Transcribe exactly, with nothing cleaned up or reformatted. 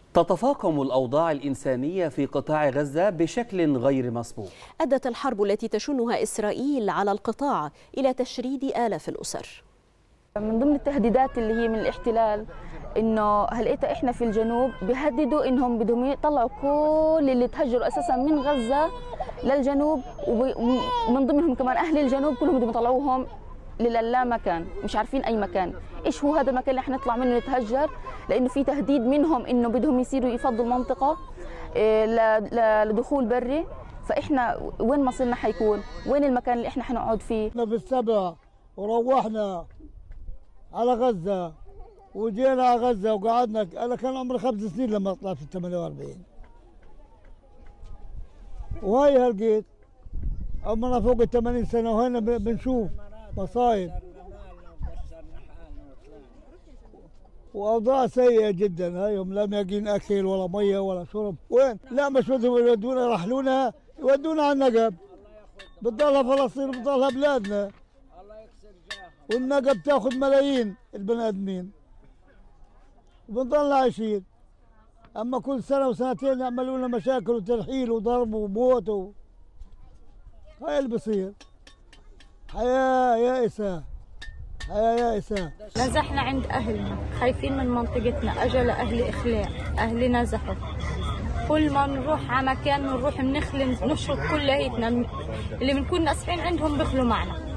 تتفاقم الأوضاع الإنسانية في قطاع غزة بشكل غير مسبوق. أدت الحرب التي تشنها إسرائيل على القطاع إلى تشريد آلاف الأسر. من ضمن التهديدات اللي هي من الاحتلال انه هلقيتها احنا في الجنوب بيهددوا انهم بدهم يطلعوا كل اللي تهجروا اساسا من غزه للجنوب، ومن ضمنهم كمان اهل الجنوب كلهم بدهم يطلعوهم للا مكان، مش عارفين اي مكان. ايش هو هذا المكان اللي احنا نطلع منه نتهجر؟ لانه في تهديد منهم انه بدهم يصيروا يفضوا المنطقه لدخول بري. فاحنا وين مصيرنا حيكون؟ وين المكان اللي احنا حنقعد فيه؟ احنا بالسبع وروحنا على غزه وجينا على غزه وقعدنا. انا كان عمري خمس سنين لما طلعت في ثمانية وأربعين، وهي هلقيت عمرنا فوق ال ثمانين سنه وهنا بنشوف مصايب واوضاع سيئه جدا. هايهم لا لاقيين اكل ولا ميه ولا شرب. وين؟ لا مش بدهم يودونا، يرحلونا يودونا على النقب. بتضلها فلسطين بتضلها بلادنا، والنقب تاخذ ملايين البني ادمين وبنضل عايشين. اما كل سنه وسنتين يعملوا لنا مشاكل وترحيل وضرب وموت و... هاي اللي بصير. حياه يائسه، حياه يائسه. نزحنا عند اهلنا، خايفين من منطقتنا، اجى لاهل اخلاء، اهلنا زحف. كل ما نروح على مكان نروح بنخلي نشرب كلياتنا اللي بنكون ناسفين عندهم بيخلوا معنا.